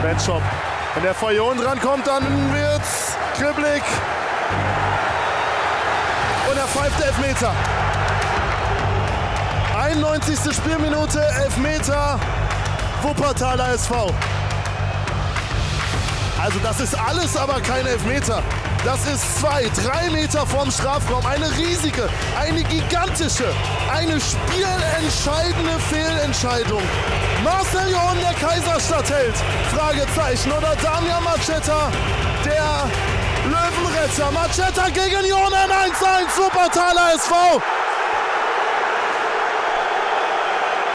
Benchop. Wenn der Fajon drankommt, dann wird's kribbelig. Und er pfeift Elfmeter. 91. Spielminute, Elfmeter, Wuppertaler SV. Also das ist alles, aber kein Elfmeter. Das ist 2, 3 Meter vorm Strafraum. Eine riesige, eine gigantische, eine spielentscheidende Fehlentscheidung. Marcel John, der Kaiserstadtheld? Fragezeichen. Oder Damian Matschetta, der Löwenretter? Matschetta gegen Jonen, 1-1, Wuppertaler SV.